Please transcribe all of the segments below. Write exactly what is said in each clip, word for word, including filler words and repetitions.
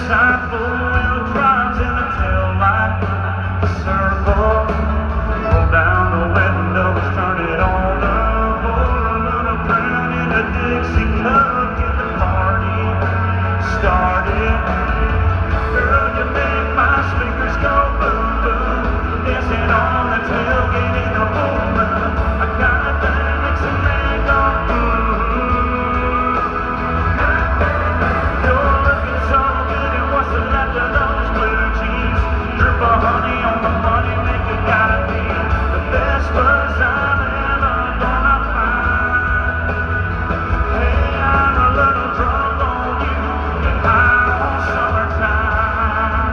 side, four-wheel drives in the tail light. Circle, roll down the windows, turn it on up, pour a little brown in a Dixie cup, get the party started. Girl, you make my speakers go boom boom, dancing on the tailgate in the boom boom. I got a thing that makes a man go boom. You're looking so good, and what's left of those blue jeans? Drip of honey on the money, make it gotta be the best buzz I'm ever gonna find. Hey, I'm a little drunk on you, and high on summertime.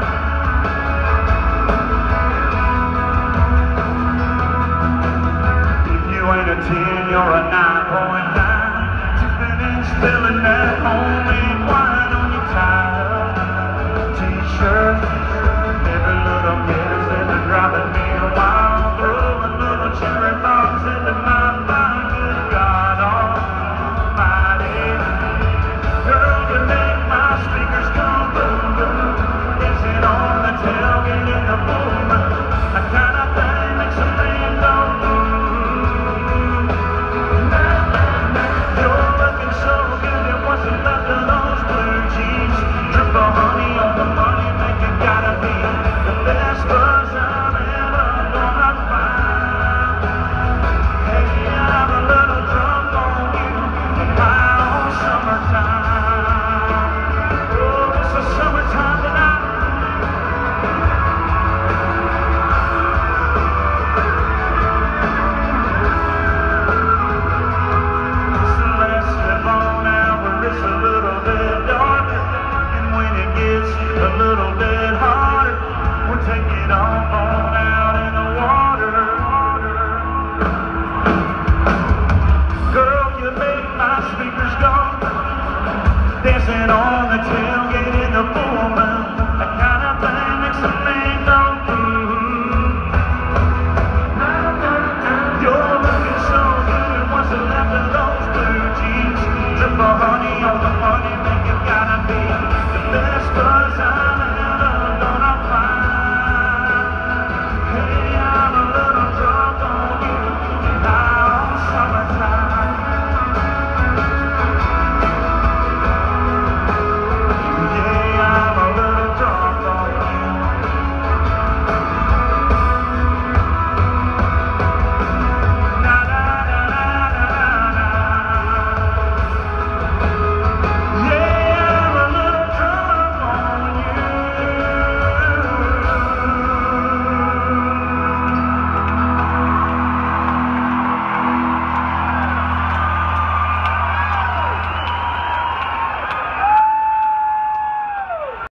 If you ain't a ten, you're a nine point nine. Tipping and spilling that homemade wine on your tie-up t-shirt. Every little kiss that is driving me wild. Throwing little cherry bombs into my mind. Good God Almighty. Girl, you make my speakers go boom boom, dancing on the tailgate in the boom boom. That kind of thing makes a man go boom. You're looking so good, and what's left of those blue jeans? Drip of honey on the money, make it gotta be the best buzz I'm ever gonna find. Hey, I'm a little drunk on you, and high on summertime. Oh, it's a summertime tonight. Let's step on out where it's a little bit darker, and when it gets a little bit harder, we'll take it off on out in the water. Girl, you make my speakers go, dancing on the tailgate in the boom boom. That kind of thing makes a man go boom. You're looking so good, what's left of those blue jeans? Drip of honey on the money, make it gotta be the best buzz I